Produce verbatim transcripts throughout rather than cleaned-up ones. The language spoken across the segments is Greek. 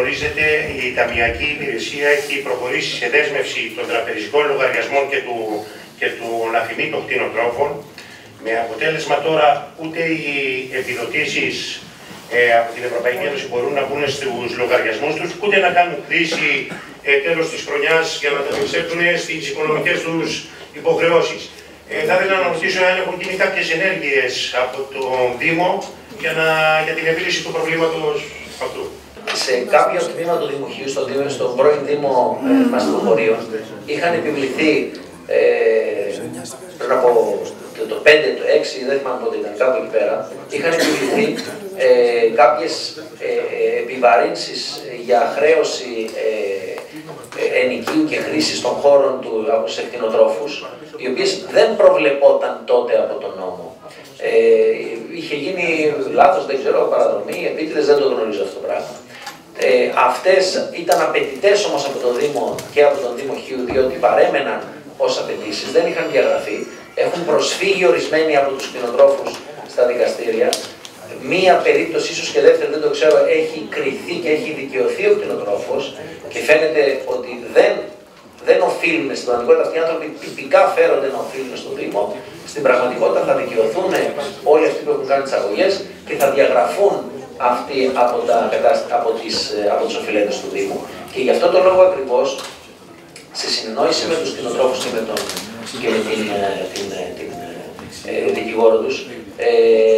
γνωρίζετε, η Ταμειακή Υπηρεσία έχει προχωρήσει σε δέσμευση των τραπεζικών λογαριασμών και, του, και των αφημίτων κτηνοτρόφων, με αποτέλεσμα τώρα ούτε οι επιδοτήσεις ε, από την Ευρωπαϊκή Ένωση μπορούν να μπουν στους λογαριασμούς τους, ούτε να κάνουν κρίση ε, τέλος της χρονιάς για να τα επιστρέψουν στις οικονομικές τους υποχρεώσεις. Ε, θα ήθελα να ρωτήσω αν έχουν γίνει κάποιες ενέργειες από τον Δήμο για, να, για την επίλυση του προβλήματος αυτού. Σε κάποιο τμήμα του Δημοχείου, στο Δήμο, στον πρώην Δήμο ε, Μαστροχωρίων, είχαν επιβληθεί ε, πριν από το, το πέντε, το έξι, δεν θυμάμαι πότε ήταν, κάπου εκεί πέρα, είχαν επιβληθεί ε, κάποιες ε, επιβαρύνσεις για χρέωση ε, ε, ενοικίου και χρήσης των χώρων του από τους κτηνοτρόφους, οι οποίες δεν προβλεπόταν τότε από τον νόμο. Ε, είχε γίνει λάθος, δεν ξέρω, παραδρομή, επίτηδες, δεν το γνωρίζω αυτό το πράγμα. Ε, αυτές ήταν απαιτητές όμως από τον Δήμο και από τον Δήμο Χίου, διότι παρέμεναν ως απαιτήσεις, δεν είχαν διαγραφεί. Έχουν προσφύγει ορισμένοι από τους κτηνοτρόφους στα δικαστήρια. Μία περίπτωση, ίσως και δεύτερη, δεν το ξέρω, έχει κριθεί και έχει δικαιωθεί ο κτηνοτρόφος και φαίνεται ότι δεν, δεν οφείλουν στην πραγματικότητα. Αυτοί οι άνθρωποι τυπικά φέρονται να οφείλουν στο Δήμο. Στην πραγματικότητα θα δικαιωθούν όλοι αυτοί που έχουν κάνει τις αγωγές και θα διαγραφούν αυτοί από, τα, από, τις, από τους οφειλέτες του Δήμου. Και γι' αυτό το λόγο ακριβώς, σε συνεννόηση με τους κτηνοτρόφους και με, τον, και με την, την, την, την ε, δικηγόρο τους, ε,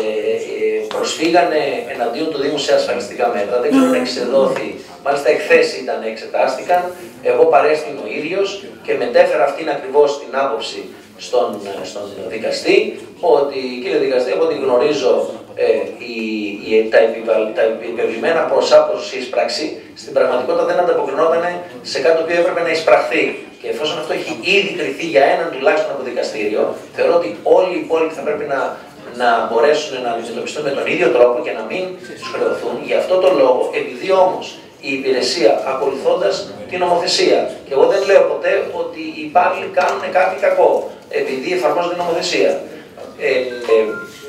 προσφύγανε εναντίον του Δήμου σε ασφαλιστικά μέτρα. Δεν ξέρω αν εξεδόθη, μάλιστα εχθές ήταν, εξετάστηκαν. Εγώ παρέστην ο ίδιος και μετέφερα αυτήν ακριβώς την άποψη στον, στον δικαστή, ότι κύριε δικαστή, από ό,τι γνωρίζω, ε, η, η, τα, επιβαλ, τα επιβλημένα ποσά προς εισπράξη στην πραγματικότητα δεν ανταποκρινόταν σε κάτι το οποίο έπρεπε να εισπραχθεί. Και εφόσον αυτό έχει ήδη κριθεί για έναν τουλάχιστον από δικαστήριο, θεωρώ ότι όλοι οι υπόλοιποι θα πρέπει να, να μπορέσουν να αντιμετωπιστούν με τον ίδιο τρόπο και να μην τους χρεωθούν. Γι' αυτό το λόγο, επειδή όμως η υπηρεσία ακολουθώντας την νομοθεσία, και εγώ δεν λέω ποτέ ότι οι υπάλληλοι κάνουν κάτι κακό επειδή εφαρμόζουν την νομοθεσία. Ε, ε,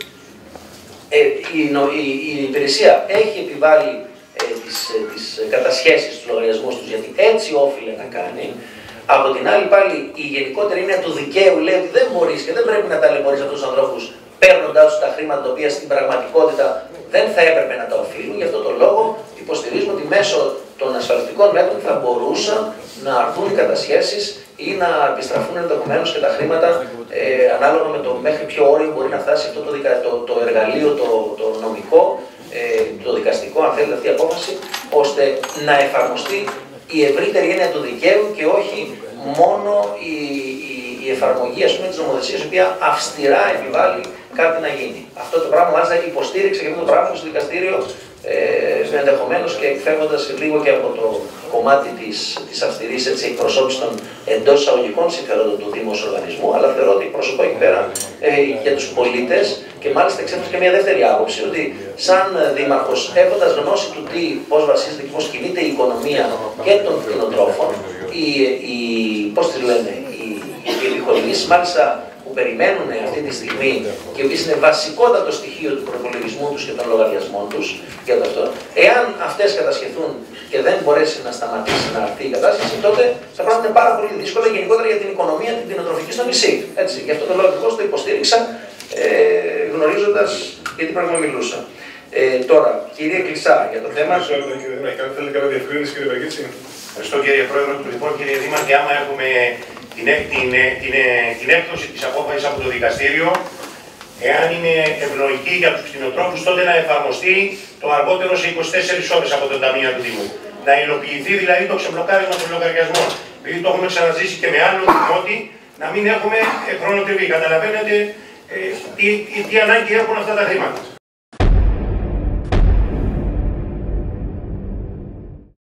ε, η, η, η υπηρεσία έχει επιβάλει ε, τις, ε, τις κατασχέσεις στους λογαριασμούς τους, γιατί έτσι όφιλε να κάνει. Από την άλλη πάλι η γενικότερη έννοια του δικαίου λέει ότι δεν μπορείς και δεν πρέπει να ταλαιπωρείς αυτούς τους ανθρώπους παίρνοντάς τους τα χρήματα τα οποία στην πραγματικότητα δεν θα έπρεπε να τα οφείλουν. Γι' αυτό το λόγο υποστηρίζουμε ότι μέσω των ασφαλιστικών μέτρων θα μπορούσαν να αρθούν οι κατασχέσεις ή να επιστραφούν ενδεχομένως και τα χρήματα ε, ανάλογα με το μέχρι ποιο όριο μπορεί να φτάσει αυτό το, δικα, το, το εργαλείο, το, το νομικό, ε, το δικαστικό, αν θέλετε αυτή η απόφαση, ώστε να εφαρμοστεί η ευρύτερη έννοια του δικαίου και όχι μόνο η, η, η εφαρμογή ας πούμε, της νομοθεσίας, η οποία αυστηρά επιβάλλει κάτι να γίνει. Αυτό το πράγμα μάλιστα υποστήριξε και αυτό το πράγμα στο δικαστήριο, ε, ενδεχομένως και εκφεύγοντας λίγο και από το κομμάτι της, της αυστηρής εκπροσώπησης των εντός εισαγωγικών συμφερόντων του Δήμου οργανισμού, αλλά θεωρώ ότι προσωπώ εκεί πέρα ε, για τους πολίτες και μάλιστα εξέφρασε και μια δεύτερη άποψη, ότι σαν δήμαρχος, έχοντας γνώση του τι, πώς βασίζεται και πώς κινείται η οικονομία και των κτηνοτρόφων, οι, οι, πώς τις λένε, οι, οι επιχορηγήσεις μάλιστα που περιμένουν αυτή τη στιγμή και επίσης είναι βασικότατο στοιχείο του προπολογισμού τους και των λογαριασμών τους για το αυτό, εάν αυτές κατασχεθούν και δεν μπορέσει να σταματήσει να έρθει η κατάσχεση, τότε τα πράγματα είναι πάρα πολύ δύσκολα γενικότερα για την οικονομία την κτηνοτροφική στο νησί. Έτσι, γι' αυτό το λόγο ακριβώς το υποστήριξα, ε, γνωρίζοντας γιατί πράγμα μιλούσα. Ε, τώρα, κύριε Κλεισά, για το θέμα. Θέλετε κάποια διευκρίνηση, κύριε Βαγγίτση? Ευχαριστώ, κύριε Πρόεδρο. Λοιπόν, κύριε Δήμαρχε, άμα έχουμε την, την, την, την έκδοση της απόφασης από το δικαστήριο, εάν είναι ευνοϊκή για τους κτηνοτρόφους, τότε να εφαρμοστεί το αργότερο σε είκοσι τέσσερις ώρες από τον Ταμείο του Δήμου. Να υλοποιηθεί δηλαδή το ξεμπλοκάρισμα των λογαριασμών. Επειδή το έχουμε ξαναζήσει και με άλλο δημότη, να μην έχουμε χρονοτριβή. Καταλαβαίνετε ε, τι, τι ανάγκη έχουν αυτά τα χρήματα.